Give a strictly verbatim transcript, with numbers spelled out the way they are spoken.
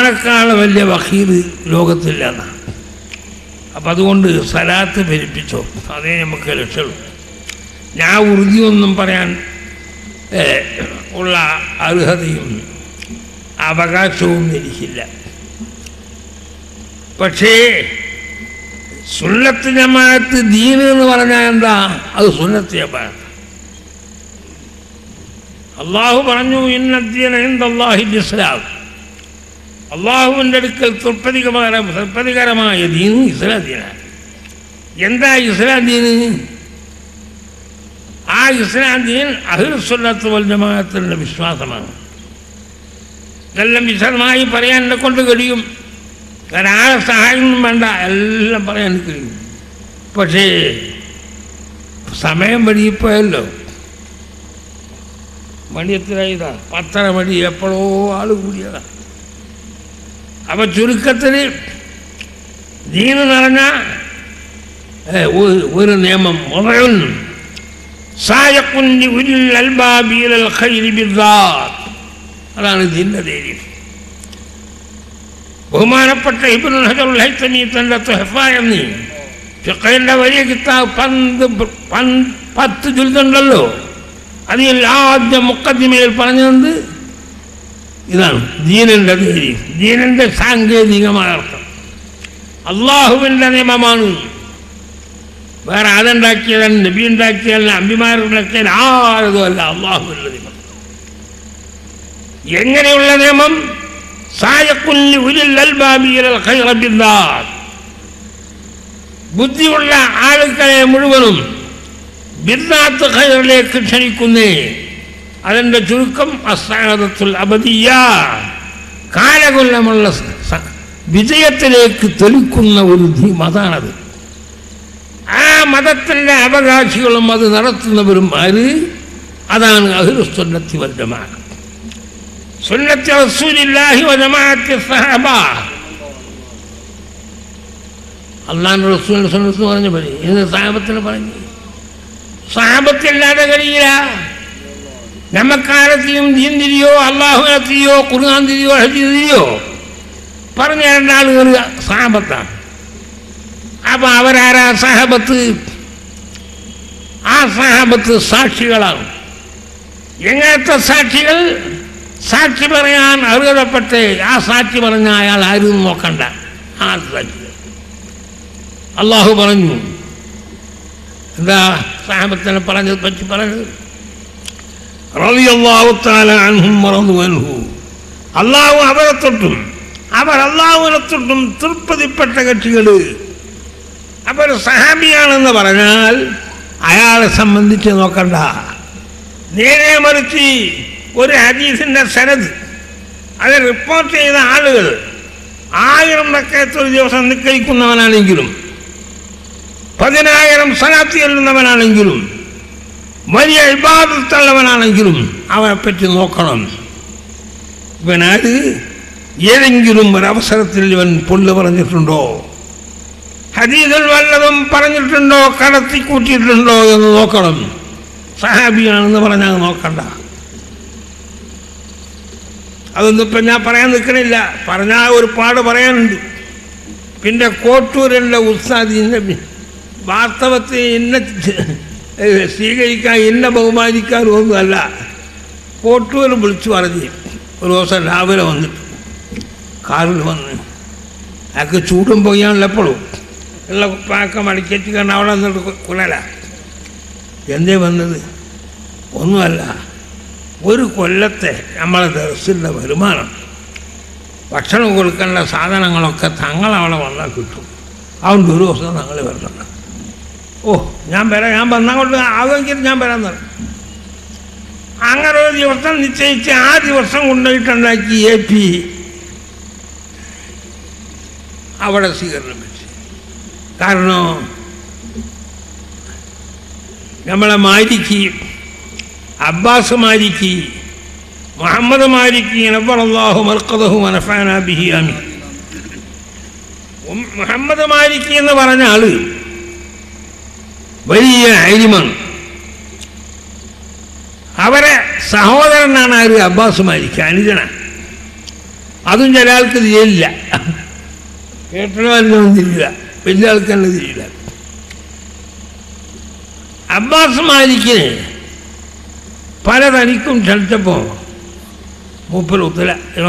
ഒരാളെക്കാൾ വലിയ വഖീൽ ലോകത്തില്ല എന്നാണ്. അപ്പം അതുകൊണ്ട് സലാത്ത് പെരുപ്പിച്ചോ, അതേ നമുക്ക് ലക്ഷ്യമുള്ളൂ. ഞാൻ ഉറുദിയൊന്നും പറയാൻ ഉള്ള അർഹതയും അവകാശവും എനിക്കില്ല. പക്ഷേ സുന്നത്ത് ജമാഅത്ത് ദീൻ എന്ന് പറഞ്ഞാൽ എന്താ? അത് സുന്നത്ത് ജമാഅത്ത്. അള്ളാഹു പറഞ്ഞു ഇന്ന ദീന ഇൻദല്ലാഹിൽ ഇസ്ലാം. അള്ളാഹുവിൻ്റെ അടുക്കൽ തൃപ്തികര തൃപ്തികരമായ ദീൻ ഇസ്ലാം ദീനാണ്. എന്താ ഇസ്ലാം ദീന്? ആ ഇസ്ലാം ദീൻ അഹ്ലുസ് സുന്നത്ത് വൽ ജമാഅത്തിന്റെ വിശ്വാസമാണ്. ഇതെല്ലാം വിശദമായി പറയാൻ എന്നെ കൊണ്ട് കഴിയും. കാരണം ആളെ സഹായമൊന്നും വേണ്ട, എല്ലാം പറയാൻ കഴിയും. പക്ഷേ സമയം വഴിയിപ്പോയല്ലോ. മണി എത്രയിതാ? പത്തര മണി. എപ്പോഴോ ആൾ കൂടിയതാ. അപ്പൊ ചുരുക്കത്തിന് ദീന് നിറഞ്ഞ ഒരു നിയമം അതാണ് ദീന്റെ ധൈര്യം. ബഹുമാനപ്പെട്ട ഇബ്നുൽ ഹജറുൽ ഹൈതമി തന്റെ തുഹഫ എന്നീ ഫിഖഹിന്റെ വലിയ കിതാബ് പന്ത് പത്ത് ജുൽദുണ്ടല്ലോ, അതിൽ ആദ്യ മുഖദ്ദിമയിൽ പറഞ്ഞത് ഇതാണ് ദീനിന്റെ ധൈര്യം. ദീനിന്റെ സാങ്കേതികമായ അർത്ഥം അള്ളാഹുവിൻ്റെ നിയമമാണ്. വേറെ അതുണ്ടാക്കിയതല്ല, നബി ഉണ്ടാക്കിയതല്ല, അമ്പിമാരുണ്ടാക്കിയതല്ല, ആരതും അല്ല, അള്ളാഹുവിൻ്റെ നിയമം. എങ്ങനെയുള്ള നിയമം? ബുദ്ധിയുള്ള ആളുകളെ മുഴുവനും ബിദ്അത്ത് ഖൈറിലേക്ക് ക്ഷണിക്കുന്നേ. അതിൻ്റെ ചുരുക്കം അസ്സഅദത്തുൽ അബദിയ്യ, കാലകൊല്ലമുള്ള വിജയത്തിലേക്ക് തെളിക്കുന്ന ഒരു മതാണത്. ആ മതത്തിൻ്റെ അവകാശികളും അത് നടത്തുന്നവരും ആര്? അതാണ് അഹ്ലുസ് സുന്നത്തി വൽ ജമാഅത്ത്. സുന്നത്തി റസൂലില്ലാഹി വ ജമാഅത്തി സ്വഹാബ. അല്ലാഹുവിന്റെ റസൂലിന്റെ സുന്നത്ത് പറഞ്ഞു പോലെ ഇത് സഹാബത്തിന് പറഞ്ഞു. സഹാബത്തില്ലാതെ കഴിയില്ല. നമുക്കാരത്തെയും ദീൻ തിരിയോ അള്ളാഹുവിനെ തിരിയോ ഖുർആൻ തിരിയോ ഹദീസ് തിരിയോ പറഞ്ഞ രണ്ടാളുകൾ സഹാബത്താണ്. അപ്പൊ അവരാരാ സഹാബത്ത്? ആ സഹാബത്ത് സാക്ഷികളാണ്. എങ്ങനത്തെ സാക്ഷികൾ? സാക്ഷി പറയാൻ അർഹതപ്പെട്ട് ആ സാക്ഷി പറഞ്ഞ അയാൾ ആരും നോക്കണ്ട. ആ സാക്ഷികൾ അള്ളാഹു പറഞ്ഞു. എന്താ സഹാബത്തിനെ പറഞ്ഞത് പറ്റി പറഞ്ഞത്? റളിയല്ലാഹു തആല അൻഹും വറദു അൻഹു. അള്ളാഹു അവരെ തൊട്ടും അവർ അള്ളാഹുവിനെ തൊട്ടും തൃപ്തിപ്പെട്ട കക്ഷികൾ. അവർ സഹാബിയാണെന്ന് പറഞ്ഞാൽ അയാളെ സംബന്ധിച്ച് നോക്കണ്ട. നേരെ മറിച്ച് ഒരു ഹദീസിന്റെ സനദ് അത് റിപ്പോർട്ട് ചെയ്ത ആളുകൾ ആയിരം റക്അത്ത് ഒരു ദിവസം നിസ്കരിക്കുന്നവനാണെങ്കിലും പതിനായിരം സ്വലാത്ത് ചൊല്ലുന്നവനാണെങ്കിലും വലിയ ഇബാദത്തുള്ളവനാണെങ്കിലും അവനെപ്പറ്റി നോക്കണം. ഇവനാര്? ഏതെങ്കിലും ഒരവസരത്തിൽ ഇവൻ പൊള്ളു പറഞ്ഞിട്ടുണ്ടോ? ഹദീസിൽ വല്ലതും പറഞ്ഞിട്ടുണ്ടോ? കടത്തിക്കൂട്ടിയിട്ടുണ്ടോ എന്ന് നോക്കണം. സഹാബിയാണെന്ന് പറഞ്ഞാൽ നോക്കണ്ട. അതൊന്നും ഇപ്പം ഞാൻ പറയാൻ നിൽക്കണില്ല. പറഞ്ഞാൽ ഒരുപാട് പറയാനുണ്ട്. പിന്നെ കോട്ടൂരിൻ്റെ ഉസ്താദിൻ്റെ വാസ്തവത്തിൽ എന്നെ സ്വീകരിക്കാൻ എന്നെ ബഹുമാനിക്കാനും ഒന്നുമല്ല. കോട്ടൂർ വിളിച്ചു പറഞ്ഞ് ഒരു ദിവസം രാവിലെ വന്നിട്ട് കാറിൽ വന്ന് അയാൾക്ക് ചൂടും പൊയ്യാനുള്ളപ്പോഴും ഉള്ള പാക്ക മടിക്കേറ്റ് കാരണം അവിടെ വന്നിട്ട് കുലല. എന്തേ വന്നത്? ഒന്നുമല്ല, ഒരു കൊല്ലത്തെ നമ്മളെ ദർസിൻ്റെ വരുമാനം ഭക്ഷണം കൊടുക്കേണ്ട സാധനങ്ങളൊക്കെ തങ്ങളവിടെ വന്നാൽ കിട്ടും. അതുകൊണ്ട് ഒരു ദിവസം ഞങ്ങൾ വരണം. ഓ ഞാൻ വരാം, ഞാൻ വന്നാൽ കൊണ്ട് ആകുമെങ്കിൽ ഞാൻ വരാൻ തരാം. അങ്ങനെ ഒരു ദിവസം നിശ്ചയിച്ച് ആ ദിവസം കൊണ്ടുപോയിട്ടുണ്ടാക്കി എ പി അവിടെ സ്വീകരണം വെച്ച്. കാരണം നമ്മളെ മാലിക്ക് അബ്ബാസ് മാലിക്ക് മുഹമ്മദ് മാലിക്ക് നവ്വറല്ലാഹു മർഖദഹു വനഫഅനാ ബിഹി ആമീൻ. മുഹമ്മദ് മാലിക്ക് എന്ന് പറഞ്ഞ ആള് വലിയ അരിമാണ്. അവരെ സഹോദരനാണ് ആര്? അബ്ബാസ് മാലിക്ക് അനുജന. അതും ചില ആൾക്ക് തിരിയില്ല, കേട്ടണമല്ലൊന്നും തിരിയില്ല, വലിയ ആൾക്ക് തന്നെ തിരിയില്ല. അബ്ബാസ് മാലിക്കിന് പല തനിക്കും ക്ഷണിച്ചപ്പോൾ മൂപ്പർ ഉത്തര